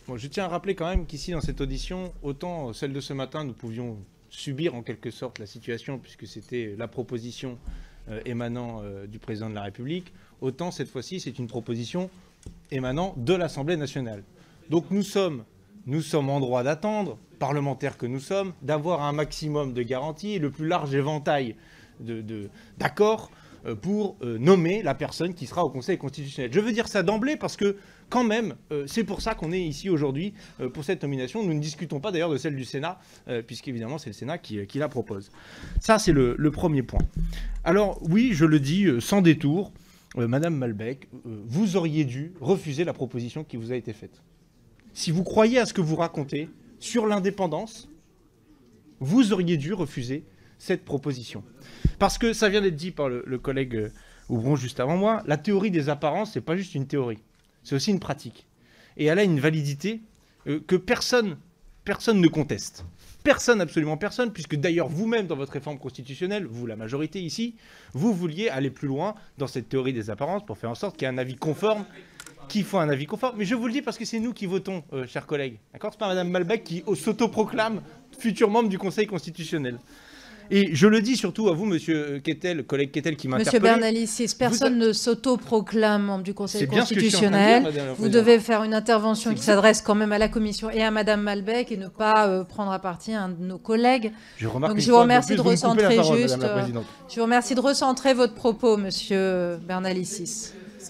Bon, je tiens à rappeler quand même qu'ici, dans cette audition, autant celle de ce matin, nous pouvions subir en quelque sorte la situation, puisque c'était la proposition émanant du président de la République, autant cette fois-ci, c'est une proposition émanant de l'Assemblée nationale. Donc nous sommes en droit d'attendre, parlementaires que nous sommes, d'avoir un maximum de garanties et le plus large éventail d'accords pour nommer la personne qui sera au Conseil constitutionnel. Je veux dire ça d'emblée parce que, quand même, c'est pour ça qu'on est ici aujourd'hui pour cette nomination. Nous ne discutons pas d'ailleurs de celle du Sénat, puisqu'évidemment c'est le Sénat qui la propose. Ça, c'est le premier point. Alors oui, je le dis sans détour, Madame Malbec, vous auriez dû refuser la proposition qui vous a été faite. Si vous croyez à ce que vous racontez sur l'indépendance, vous auriez dû refuser cette proposition. Parce que ça vient d'être dit par le collègue Oubron juste avant moi, la théorie des apparences, c'est pas juste une théorie, c'est aussi une pratique. Et elle a une validité que personne ne conteste. Personne, absolument personne, puisque d'ailleurs vous-même dans votre réforme constitutionnelle, vous la majorité ici, vous vouliez aller plus loin dans cette théorie des apparences pour faire en sorte qu'il y ait un avis conforme, qu'il faut un avis conforme. Mais je vous le dis parce que c'est nous qui votons, chers collègues. D'accord ? C'est pas Mme Malbec qui s'autoproclame futur membre du Conseil constitutionnel. Et je le dis surtout à vous, monsieur Kettel, collègue Kettel, qui m'a interpellé. Monsieur Bernalicis, personne ne s'autoproclame membre du Conseil constitutionnel. Vous devez faire une intervention qui s'adresse quand même à la Commission et à Madame Malbec et ne pas prendre à partie un de nos collègues. Donc je vous remercie de recentrer juste. Je vous remercie de recentrer votre propos, monsieur Bernalicis.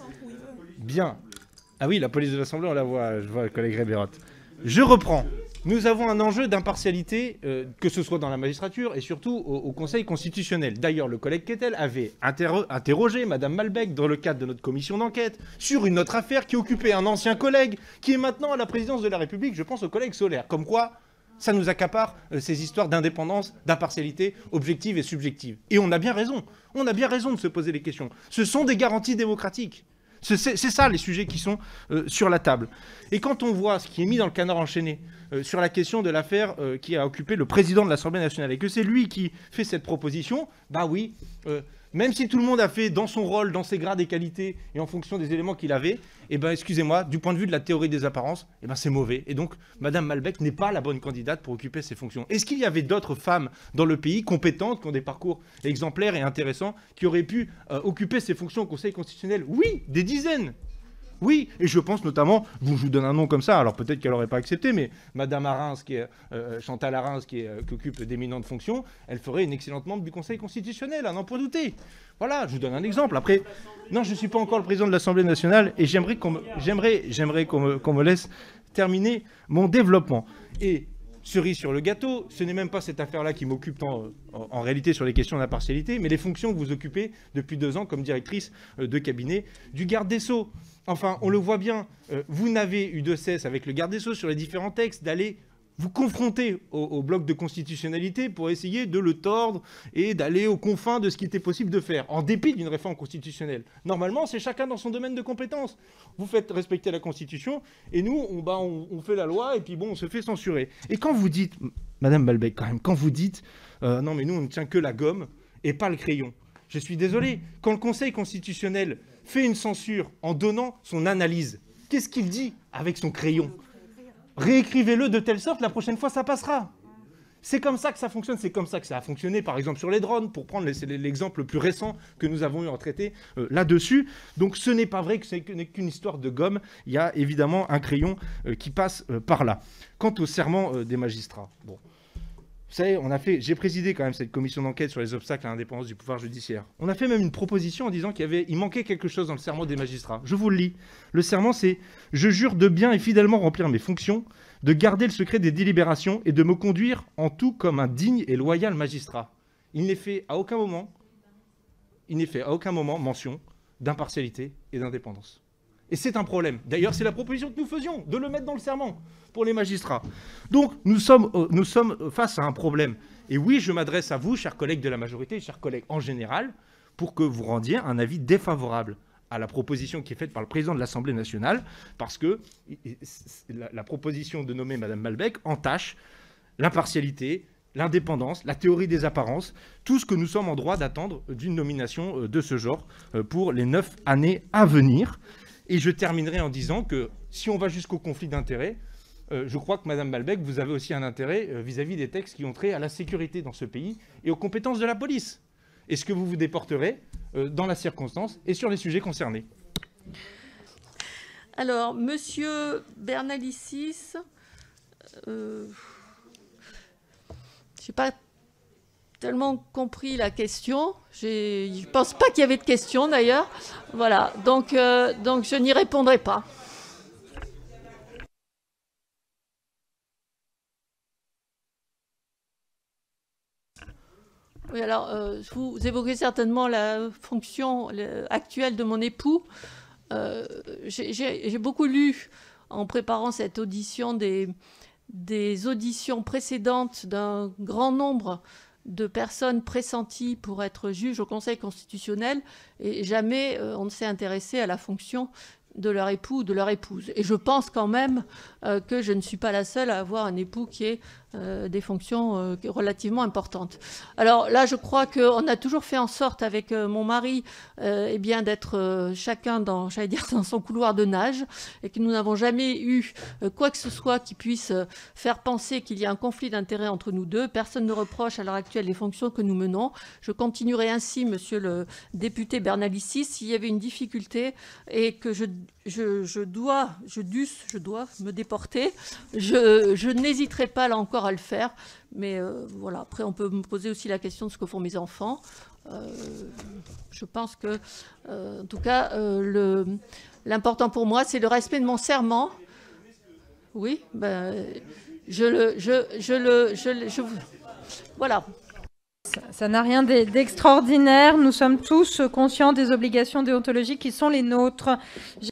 Bien. Ah oui, la police de l'Assemblée, on la voit, je vois le collègue Rébérot. Je reprends. Nous avons un enjeu d'impartialité, que ce soit dans la magistrature et surtout au Conseil constitutionnel. D'ailleurs, le collègue Kettel avait interrogé Mme Malbec dans le cadre de notre commission d'enquête sur une autre affaire qui occupait un ancien collègue qui est maintenant à la présidence de la République, je pense au collègue Solaire. Comme quoi, ça nous accapare ces histoires d'indépendance, d'impartialité objective et subjective. Et on a bien raison. On a bien raison de se poser les questions. Ce sont des garanties démocratiques. C'est ça les sujets qui sont sur la table. Et quand on voit ce qui est mis dans le canard enchaîné sur la question de l'affaire qui a occupé le président de l'Assemblée nationale et que c'est lui qui fait cette proposition, bah oui, même si tout le monde a fait dans son rôle, dans ses grades et qualités et en fonction des éléments qu'il avait, eh ben excusez-moi, du point de vue de la théorie des apparences, eh ben c'est mauvais. Et donc, Madame Malbec n'est pas la bonne candidate pour occuper ces fonctions. Est-ce qu'il y avait d'autres femmes dans le pays compétentes, qui ont des parcours exemplaires et intéressants, qui auraient pu occuper ces fonctions au Conseil constitutionnel? Oui, des dizaines. Oui, et je pense notamment, je vous donne un nom comme ça, alors peut-être qu'elle n'aurait pas accepté, mais Madame Arens, Chantal Arens, qui occupe d'éminentes fonctions, elle ferait une excellente membre du Conseil constitutionnel, à n'en point douter. Voilà, je vous donne un exemple. Après, non, je ne suis pas encore le président de l'Assemblée nationale, et j'aimerais qu'on me laisse terminer mon développement. Et cerise sur le gâteau, ce n'est même pas cette affaire-là qui m'occupe en réalité sur les questions d'impartialité, mais les fonctions que vous occupez depuis 2 ans comme directrice de cabinet du garde des Sceaux. Enfin, on le voit bien, vous n'avez eu de cesse avec le garde des Sceaux sur les différents textes d'aller vous confronter au bloc de constitutionnalité pour essayer de le tordre et d'aller aux confins de ce qui était possible de faire, en dépit d'une réforme constitutionnelle. Normalement, c'est chacun dans son domaine de compétence. Vous faites respecter la Constitution, et nous, on fait la loi, et puis bon, on se fait censurer. Et quand vous dites, Madame Malbec, quand même, quand vous dites, non mais nous, on ne tient que la gomme et pas le crayon. Je suis désolé, quand le Conseil constitutionnel fait une censure en donnant son analyse, qu'est-ce qu'il dit avec son crayon ? Réécrivez-le de telle sorte, la prochaine fois, ça passera. C'est comme ça que ça fonctionne, c'est comme ça que ça a fonctionné, par exemple, sur les drones, pour prendre l'exemple le plus récent que nous avons eu en traité là-dessus. Donc ce n'est pas vrai que ce n'est qu'une histoire de gomme, il y a évidemment un crayon qui passe par là. Quant au serment des magistrats, bon, vous savez, j'ai présidé quand même cette commission d'enquête sur les obstacles à l'indépendance du pouvoir judiciaire. On a fait même une proposition en disant qu'il manquait quelque chose dans le serment des magistrats. Je vous le lis. Le serment, c'est « Je jure de bien et fidèlement remplir mes fonctions, de garder le secret des délibérations et de me conduire en tout comme un digne et loyal magistrat. » Il n'est fait à aucun moment mention d'impartialité et d'indépendance. Et c'est un problème. D'ailleurs, c'est la proposition que nous faisions, de le mettre dans le serment pour les magistrats. Donc, nous sommes face à un problème. Et oui, je m'adresse à vous, chers collègues de la majorité, chers collègues en général, pour que vous rendiez un avis défavorable à la proposition qui est faite par le président de l'Assemblée nationale, parce que la proposition de nommer Mme Malbec entache l'impartialité, l'indépendance, la théorie des apparences, tout ce que nous sommes en droit d'attendre d'une nomination de ce genre pour les 9 années à venir. Et je terminerai en disant que si on va jusqu'au conflit d'intérêts, je crois que Mme Malbec, vous avez aussi un intérêt vis-à-vis des textes qui ont trait à la sécurité dans ce pays et aux compétences de la police. Est-ce que vous vous déporterez dans la circonstance et sur les sujets concernés? Alors, Monsieur Bernalicis, je n'ai pas tellement compris la question. Je ne pense pas qu'il y avait de question d'ailleurs. Voilà, donc je n'y répondrai pas. Oui, alors, vous évoquez certainement la fonction actuelle de mon époux. J'ai beaucoup lu, en préparant cette audition, des auditions précédentes d'un grand nombre de personnes pressenties pour être juges au Conseil constitutionnel, et jamais on ne s'est intéressé à la fonction de leur époux ou de leur épouse. Et je pense quand même que je ne suis pas la seule à avoir un époux qui ait des fonctions relativement importantes. Alors là, je crois qu'on a toujours fait en sorte avec mon mari eh bien, d'être chacun dans, j'allais dire, dans son couloir de nage, et que nous n'avons jamais eu quoi que ce soit qui puisse faire penser qu'il y a un conflit d'intérêts entre nous deux. Personne ne reproche à l'heure actuelle les fonctions que nous menons. Je continuerai ainsi, monsieur le député Bernalicis, s'il y avait une difficulté et que je dois me déporter, je n'hésiterai pas là encore à le faire. Mais voilà, après on peut me poser aussi la question de ce que font mes enfants. Je pense que, en tout cas, l'important pour moi, c'est le respect de mon serment. Oui, ben, voilà. Ça n'a rien d'extraordinaire. Nous sommes tous conscients des obligations déontologiques qui sont les nôtres.